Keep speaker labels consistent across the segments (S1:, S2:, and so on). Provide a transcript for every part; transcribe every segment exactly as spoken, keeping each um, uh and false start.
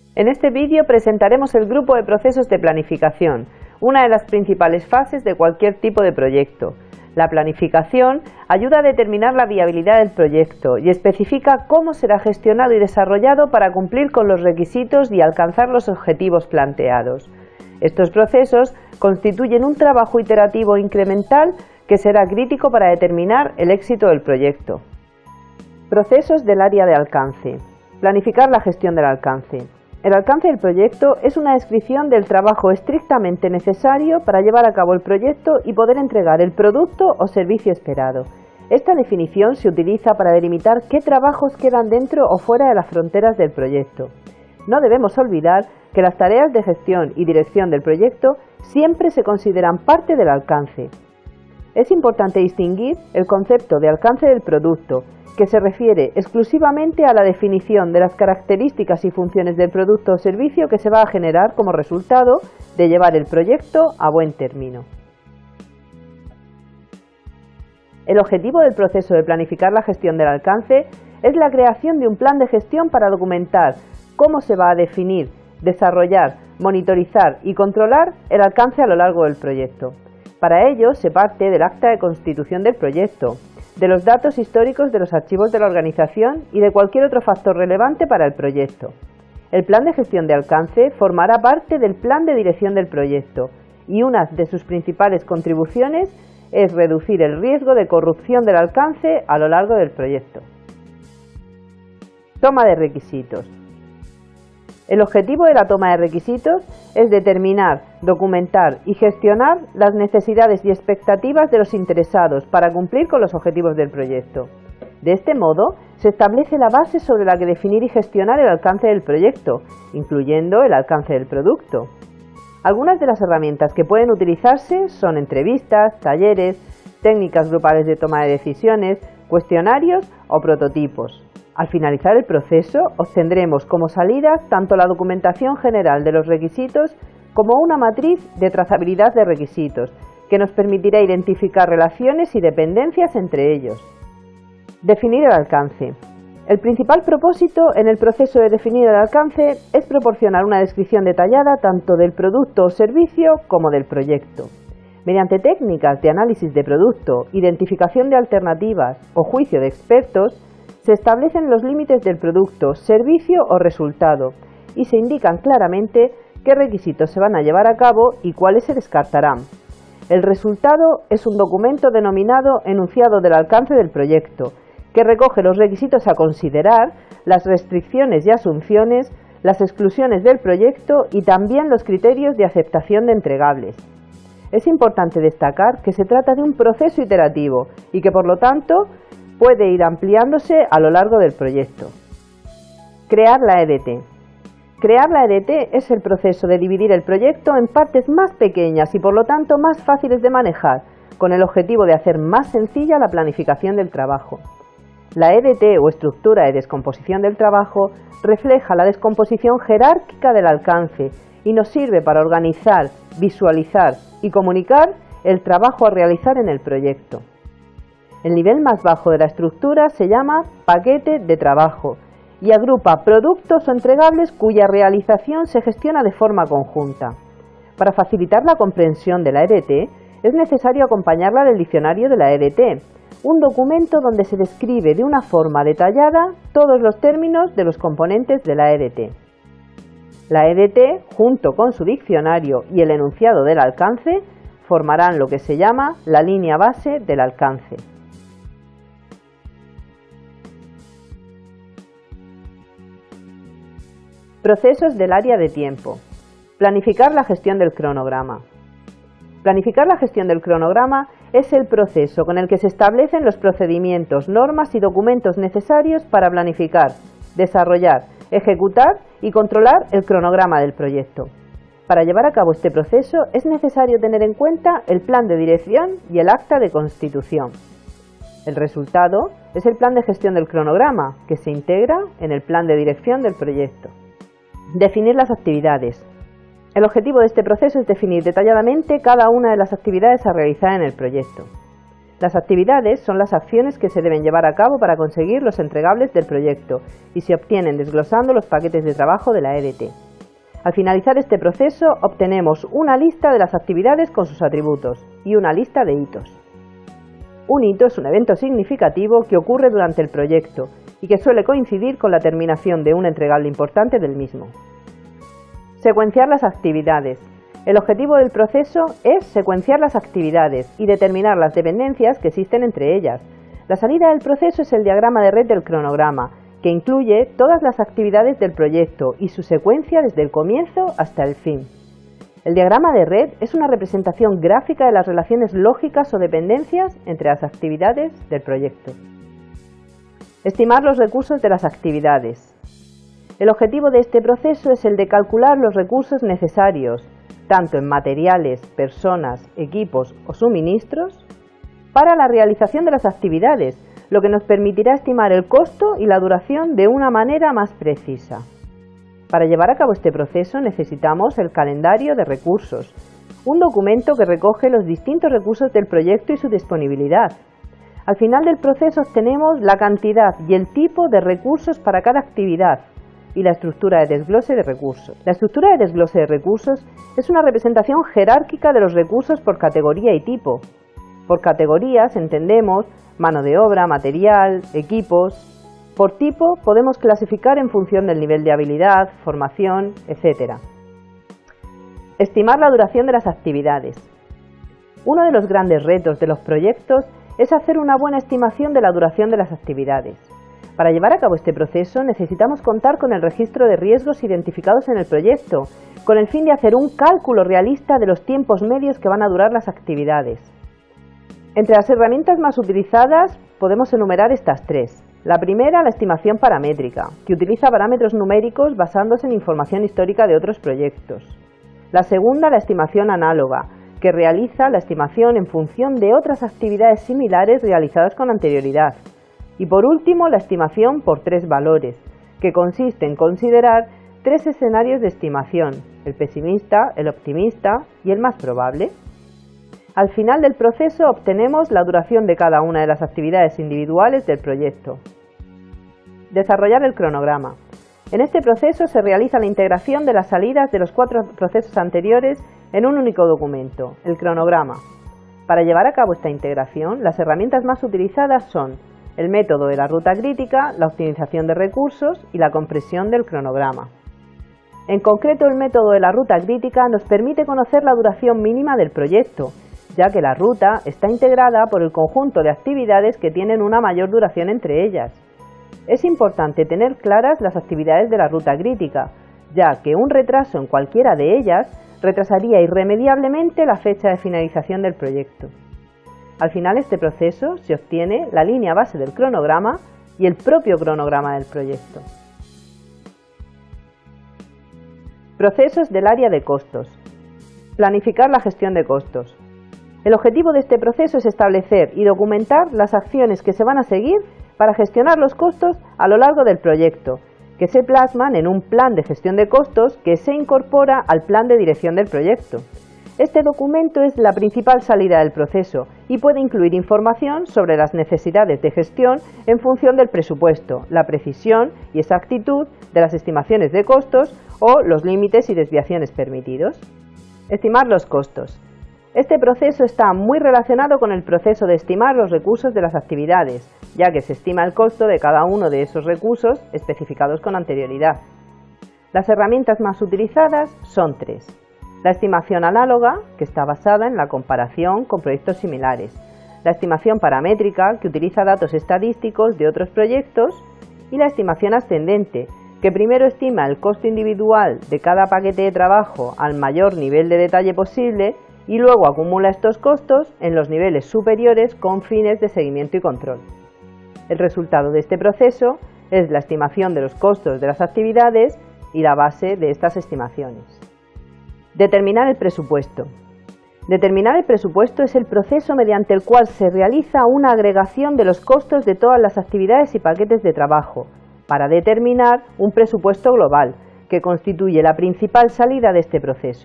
S1: En este vídeo presentaremos el grupo de procesos de planificación, una de las principales fases de cualquier tipo de proyecto. La planificación ayuda a determinar la viabilidad del proyecto y especifica cómo será gestionado y desarrollado para cumplir con los requisitos y alcanzar los objetivos planteados. Estos procesos constituyen un trabajo iterativo incremental que será crítico para determinar el éxito del proyecto. Procesos del área de alcance. Planificar la gestión del alcance. El alcance del proyecto es una descripción del trabajo estrictamente necesario para llevar a cabo el proyecto y poder entregar el producto o servicio esperado. Esta definición se utiliza para delimitar qué trabajos quedan dentro o fuera de las fronteras del proyecto. No debemos olvidar que las tareas de gestión y dirección del proyecto siempre se consideran parte del alcance. Es importante distinguir el concepto de alcance del producto, que se refiere exclusivamente a la definición de las características y funciones del producto o servicio que se va a generar como resultado de llevar el proyecto a buen término. El objetivo del proceso de planificar la gestión del alcance es la creación de un plan de gestión para documentar cómo se va a definir, desarrollar, monitorizar y controlar el alcance a lo largo del proyecto. Para ello se parte del acta de constitución del proyecto, de los datos históricos de los archivos de la organización y de cualquier otro factor relevante para el proyecto. El plan de gestión de alcance formará parte del plan de dirección del proyecto y una de sus principales contribuciones es reducir el riesgo de corrupción del alcance a lo largo del proyecto. Toma de requisitos. El objetivo de la toma de requisitos es determinar, documentar y gestionar las necesidades y expectativas de los interesados para cumplir con los objetivos del proyecto. De este modo, se establece la base sobre la que definir y gestionar el alcance del proyecto, incluyendo el alcance del producto. Algunas de las herramientas que pueden utilizarse son entrevistas, talleres, técnicas grupales de toma de decisiones, cuestionarios o prototipos. Al finalizar el proceso, obtendremos como salidas tanto la documentación general de los requisitos como una matriz de trazabilidad de requisitos, que nos permitirá identificar relaciones y dependencias entre ellos. Definir el alcance. El principal propósito en el proceso de definir el alcance es proporcionar una descripción detallada tanto del producto o servicio como del proyecto. Mediante técnicas de análisis de producto, identificación de alternativas o juicio de expertos, se establecen los límites del producto, servicio o resultado y se indican claramente qué requisitos se van a llevar a cabo y cuáles se descartarán. El resultado es un documento denominado enunciado del alcance del proyecto, que recoge los requisitos a considerar, las restricciones y asunciones, las exclusiones del proyecto y también los criterios de aceptación de entregables. Es importante destacar que se trata de un proceso iterativo y que por lo tanto puede ir ampliándose a lo largo del proyecto. Crear la E D T. Crear la E D T es el proceso de dividir el proyecto en partes más pequeñas y por lo tanto más fáciles de manejar, con el objetivo de hacer más sencilla la planificación del trabajo. La E D T o estructura de descomposición del trabajo refleja la descomposición jerárquica del alcance y nos sirve para organizar, visualizar y comunicar el trabajo a realizar en el proyecto. El nivel más bajo de la estructura se llama paquete de trabajo y agrupa productos o entregables cuya realización se gestiona de forma conjunta. Para facilitar la comprensión de la E D T, es necesario acompañarla del diccionario de la E D T, un documento donde se describe de una forma detallada todos los términos de los componentes de la E D T. La E D T, junto con su diccionario y el enunciado del alcance, formarán lo que se llama la línea base del alcance. Procesos del área de tiempo. Planificar la gestión del cronograma. Planificar la gestión del cronograma es el proceso con el que se establecen los procedimientos, normas y documentos necesarios para planificar, desarrollar, ejecutar y controlar el cronograma del proyecto. Para llevar a cabo este proceso es necesario tener en cuenta el plan de dirección y el acta de constitución. El resultado es el plan de gestión del cronograma, que se integra en el plan de dirección del proyecto. Definir las actividades. El objetivo de este proceso es definir detalladamente cada una de las actividades a realizar en el proyecto. Las actividades son las acciones que se deben llevar a cabo para conseguir los entregables del proyecto y se obtienen desglosando los paquetes de trabajo de la E D T. Al finalizar este proceso obtenemos una lista de las actividades con sus atributos y una lista de hitos. Un hito es un evento significativo que ocurre durante el proyecto y que suele coincidir con la terminación de un entregable importante del mismo. Secuenciar las actividades. El objetivo del proceso es secuenciar las actividades y determinar las dependencias que existen entre ellas. La salida del proceso es el diagrama de red del cronograma, que incluye todas las actividades del proyecto y su secuencia desde el comienzo hasta el fin. El diagrama de red es una representación gráfica de las relaciones lógicas o dependencias entre las actividades del proyecto. Estimar los recursos de las actividades. El objetivo de este proceso es el de calcular los recursos necesarios, tanto en materiales, personas, equipos o suministros, para la realización de las actividades, lo que nos permitirá estimar el costo y la duración de una manera más precisa. Para llevar a cabo este proceso necesitamos el calendario de recursos, un documento que recoge los distintos recursos del proyecto y su disponibilidad. Al final del proceso obtenemos la cantidad y el tipo de recursos para cada actividad y la estructura de desglose de recursos. La estructura de desglose de recursos es una representación jerárquica de los recursos por categoría y tipo. Por categorías entendemos mano de obra, material, equipos. Por tipo podemos clasificar en función del nivel de habilidad, formación, etcétera. Estimar la duración de las actividades. Uno de los grandes retos de los proyectos es hacer una buena estimación de la duración de las actividades. Para llevar a cabo este proceso necesitamos contar con el registro de riesgos identificados en el proyecto, con el fin de hacer un cálculo realista de los tiempos medios que van a durar las actividades. Entre las herramientas más utilizadas podemos enumerar estas tres. La primera, la estimación paramétrica, que utiliza parámetros numéricos basándose en información histórica de otros proyectos. La segunda, la estimación análoga, que realiza la estimación en función de otras actividades similares realizadas con anterioridad. Y por último, la estimación por tres valores, que consiste en considerar tres escenarios de estimación, el pesimista, el optimista y el más probable. Al final del proceso obtenemos la duración de cada una de las actividades individuales del proyecto. Desarrollar el cronograma. En este proceso se realiza la integración de las salidas de los cuatro procesos anteriores en un único documento, el cronograma. Para llevar a cabo esta integración, las herramientas más utilizadas son el método de la ruta crítica, la optimización de recursos y la compresión del cronograma. En concreto, el método de la ruta crítica nos permite conocer la duración mínima del proyecto, ya que la ruta está integrada por el conjunto de actividades que tienen una mayor duración entre ellas. Es importante tener claras las actividades de la ruta crítica, ya que un retraso en cualquiera de ellas retrasaría irremediablemente la fecha de finalización del proyecto. Al final de este proceso se obtiene la línea base del cronograma y el propio cronograma del proyecto. Procesos del área de costos. Planificar la gestión de costos. El objetivo de este proceso es establecer y documentar las acciones que se van a seguir para gestionar los costos a lo largo del proyecto, que se plasman en un plan de gestión de costos que se incorpora al plan de dirección del proyecto. Este documento es la principal salida del proceso y puede incluir información sobre las necesidades de gestión en función del presupuesto, la precisión y exactitud de las estimaciones de costos o los límites y desviaciones permitidos. Estimar los costos. Este proceso está muy relacionado con el proceso de estimar los recursos de las actividades, ya que se estima el costo de cada uno de esos recursos especificados con anterioridad. Las herramientas más utilizadas son tres. La estimación análoga, que está basada en la comparación con proyectos similares. La estimación paramétrica, que utiliza datos estadísticos de otros proyectos. Y la estimación ascendente, que primero estima el costo individual de cada paquete de trabajo al mayor nivel de detalle posible y luego acumula estos costos en los niveles superiores con fines de seguimiento y control. El resultado de este proceso es la estimación de los costos de las actividades y la base de estas estimaciones. Determinar el presupuesto. Determinar el presupuesto es el proceso mediante el cual se realiza una agregación de los costos de todas las actividades y paquetes de trabajo para determinar un presupuesto global, que constituye la principal salida de este proceso.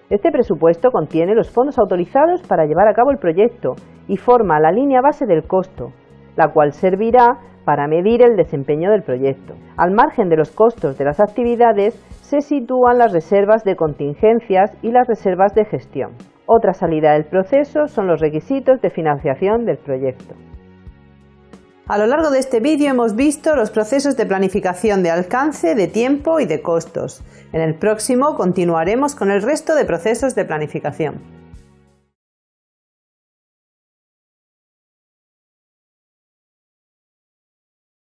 S1: Este presupuesto contiene los fondos autorizados para llevar a cabo el proyecto y forma la línea base del costo, la cual servirá para medir el desempeño del proyecto. Al margen de los costos de las actividades se sitúan las reservas de contingencias y las reservas de gestión. Otra salida del proceso son los requisitos de financiación del proyecto. A lo largo de este vídeo hemos visto los procesos de planificación de alcance, de tiempo y de costos. En el próximo continuaremos con el resto de procesos de planificación.